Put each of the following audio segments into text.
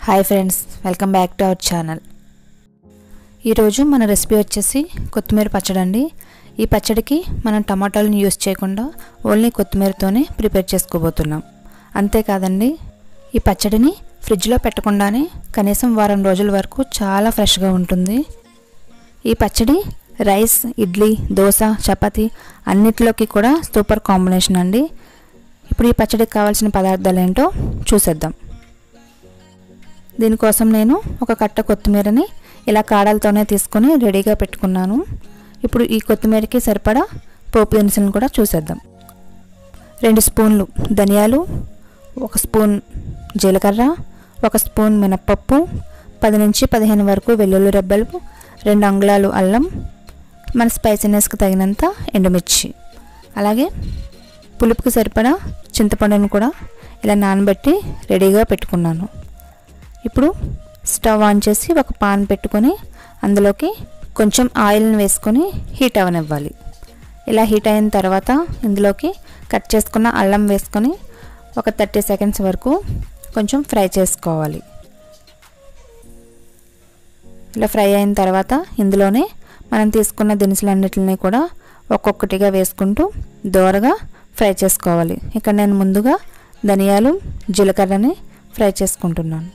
Hi friends, welcome back to our channel. ఈరోజు మన recipe వచ్చేసి కొత్తిమీర పచ్చడి అండి. ఈ పచ్చడికి మనం టమాటాలను యూస్ చేయకుండా ఓన్లీ కొత్తిమీరతోనే ప్రిపేర్ చేసుకోబోతున్నాం. అంతేకాదండి, ఈ పచ్చడిని ఫ్రిడ్జ్లో పెట్టకుండానే కనీసం వారం రోజుల వరకు చాలా ఫ్రెష్గా ఉంటుంది. ఈ పచ్చడి రైస్, ఇడ్లీ, దోశ, చపాతీ అన్నిటిలోకి కూడా సూపర్ కాంబినేషన్ అండి. ఇప్పుడు ఈ పచ్చడికి కావాల్సిన పదార్థాలు ఏంటో చూసేద్దాం. దీనికోసం నేను ఒక కట్ట కొత్తిమీరని ఇలా కాడలతోనే తీసుకొని రెడీగా పెట్టుకున్నాను. ఇప్పుడు ఈ కొత్తిమీరకి సరిపడా పోపు దినుసులను కూడా చూసేద్దాం. 2 స్పూన్లు ధనియాలు, 1 స్పూన్ జీలకర్ర, 1 స్పూన్ మినప్పప్పు, 10 నుంచి 15 వరకు వెల్లుల్లి రెబ్బలు, 2 అంగుళాలు అల్లం, మన స్పైసీనెస్కి తగినంత ఎండుమిర్చి, అలాగే పులుపుకి సరిపడా చింతపండును కూడా ఇలా నానబెట్టి రెడీగా పెట్టుకున్నాను. ఇప్పుడు స్టవ్ ఆన్ చేసి ఒక పాన్ పెట్టుకొని అందులోకి కొంచెం ఆయిల్ని వేసుకొని హీట్ అవనివ్వాలి. ఇలా హీట్ అయిన తర్వాత ఇందులోకి కట్ చేసుకున్న అల్లం వేసుకొని ఒక 30 సెకండ్స్ వరకు కొంచెం ఫ్రై చేసుకోవాలి. ఇలా ఫ్రై అయిన తర్వాత ఇందులోనే మనం తీసుకున్న దినుసులన్నిటిని కూడా ఒక్కొక్కటిగా వేసుకుంటూ దోరగా ఫ్రై చేసుకోవాలి. ఇక్కడ నేను ముందుగా ధనియాలు, జీలకర్రని ఫ్రై చేసుకుంటున్నాను.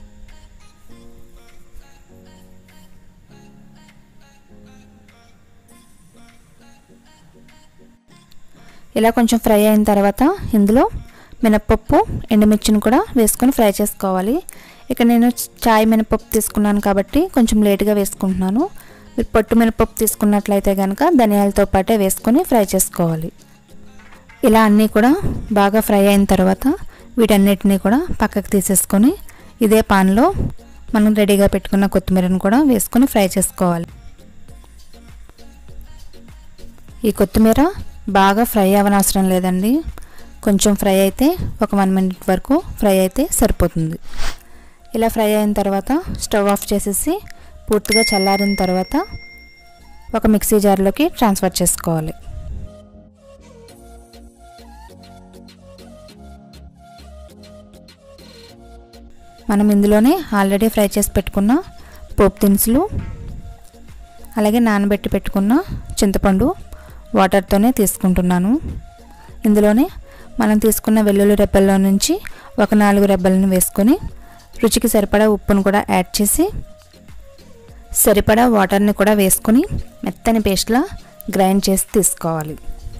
ఇలా కొంచెం ఫ్రై అయిన తర్వాత ఇందులో మినప్పప్పు, ఎండుమిర్చిని కూడా వేసుకొని ఫ్రై చేసుకోవాలి. ఇక్కడ నేను చాయ్ మినపప్పు తీసుకున్నాను కాబట్టి కొంచెం లేట్గా వేసుకుంటున్నాను. మీరు పొట్టు మినపప్పు తీసుకున్నట్లయితే కనుక ధనియాలతో పాటే వేసుకొని ఫ్రై చేసుకోవాలి. ఇలా అన్నీ కూడా బాగా ఫ్రై అయిన తర్వాత వీటన్నిటిని కూడా పక్కకు తీసేసుకొని ఇదే పాన్లో మనం రెడీగా పెట్టుకున్న కొత్తిమీరను కూడా వేసుకొని ఫ్రై చేసుకోవాలి. ఈ కొత్తిమీర బాగా ఫ్రై అవ్వనవసరం లేదండి. కొంచెం ఫ్రై అయితే ఒక 1 మినిట్ వరకు ఫ్రై అయితే సరిపోతుంది. ఇలా ఫ్రై అయిన తర్వాత స్టవ్ ఆఫ్ చేసేసి పూర్తిగా చల్లారిన తర్వాత ఒక మిక్సీ జార్లోకి ట్రాన్స్ఫర్ చేసుకోవాలి. మనం ఇందులోనే ఆల్రెడీ ఫ్రై చేసి పెట్టుకున్న పోపు దినుసులు, అలాగే నానబెట్టి పెట్టుకున్న చింతపండు వాటర్తోనే తీసుకుంటున్నాను. ఇందులోనే మనం తీసుకున్న వెల్లుల్లి రెబ్బల్లో నుంచి ఒక 4 రెబ్బలను వేసుకొని రుచికి సరిపడా ఉప్పును కూడా యాడ్ చేసి సరిపడా వాటర్ని కూడా వేసుకొని మెత్తని పేస్ట్లా గ్రైండ్ చేసి తీసుకోవాలి.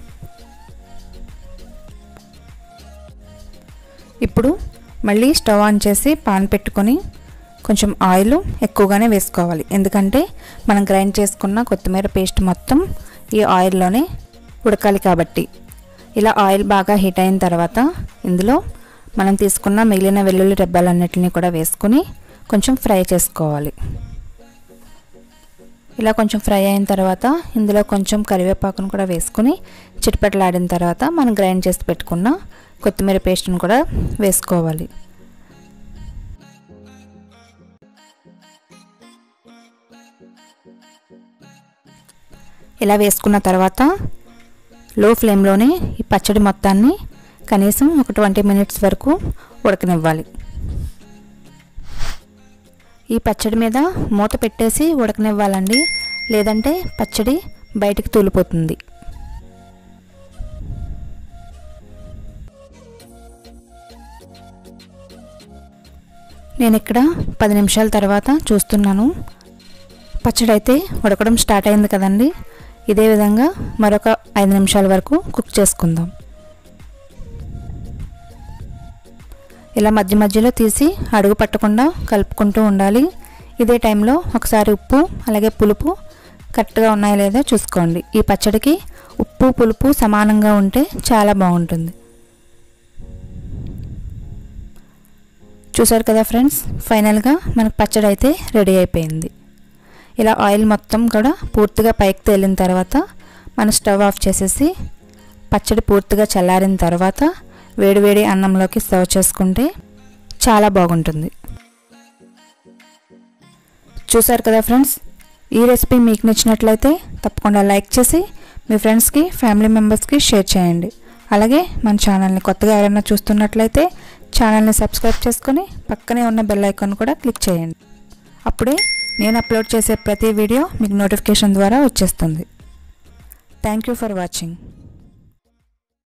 ఇప్పుడు మళ్ళీ స్టవ్ ఆన్ చేసి పాన్ పెట్టుకొని కొంచెం ఆయిల్ ఎక్కువగానే వేసుకోవాలి. ఎందుకంటే మనం గ్రైండ్ చేసుకున్న కొత్తిమీర పేస్ట్ మొత్తం ఈ ఆయిల్లోనే ఉడకాలి కాబట్టి. ఇలా ఆయిల్ బాగా హీట్ అయిన తర్వాత ఇందులో మనం తీసుకున్న మిగిలిన వెల్లుల్లి రెబ్బలన్నిటిని కూడా వేసుకొని కొంచెం ఫ్రై చేసుకోవాలి. ఇలా కొంచెం ఫ్రై అయిన తర్వాత ఇందులో కొంచెం కరివేపాకును కూడా వేసుకొని చిటపటలాడిన తర్వాత మనం గ్రైండ్ చేసి పెట్టుకున్న కొత్తిమీర పేస్ట్ని కూడా వేసుకోవాలి. ఇలా వేసుకున్న తర్వాత లో ఫ్లేమ్లోనే ఈ పచ్చడి మొత్తాన్ని కనీసం ఒక 20 మినిట్స్ వరకు ఉడకనివ్వాలి. ఈ పచ్చడి మీద మూత పెట్టేసి ఉడకనివ్వాలండి, లేదంటే పచ్చడి బయటికి తూలిపోతుంది. నేను ఇక్కడ 10 నిమిషాల తర్వాత చూస్తున్నాను. పచ్చడి అయితే ఉడకడం స్టార్ట్ అయింది కదండి. ఇదే విధంగా మరొక 5 నిమిషాల వరకు కుక్ చేసుకుందాం. ఇలా మధ్య మధ్యలో తీసి అడుగు పట్టకుండా కలుపుకుంటూ ఉండాలి. ఇదే టైంలో ఒకసారి ఉప్పు అలాగే పులుపు కరెక్ట్గా ఉన్నాయో లేదో చూసుకోండి. ఈ పచ్చడికి ఉప్పు పులుపు సమానంగా ఉంటే చాలా బాగుంటుంది. చూసారు కదా ఫ్రెండ్స్, ఫైనల్గా మనకు పచ్చడి అయితే రెడీ అయిపోయింది. ఇలా ఆయిల్ మొత్తం కూడా పూర్తిగా పైకి తేలిన తర్వాత మన స్టవ్ ఆఫ్ చేసేసి పచ్చడి పూర్తిగా చల్లారిన తర్వాత వేడివేడి అన్నంలోకి సర్వ్ చేసుకుంటే చాలా బాగుంటుంది. చూసారు కదా ఫ్రెండ్స్, ఈ రెసిపీ మీకు నచ్చినట్లయితే తప్పకుండా లైక్ చేసి మీ ఫ్రెండ్స్కి, ఫ్యామిలీ మెంబర్స్కి షేర్ చేయండి. అలాగే మన ఛానల్ని కొత్తగా ఎవరైనా చూస్తున్నట్లయితే ఛానల్ని సబ్స్క్రైబ్ చేసుకొని పక్కనే ఉన్న బెల్ ఐకాన్ కూడా క్లిక్ చేయండి. అప్పుడే నేను అప్లోడ్ చేసే ప్రతి వీడియో మీకు నోటిఫికేషన్ ద్వారా వచ్చేస్తుంది. Thank you for watching.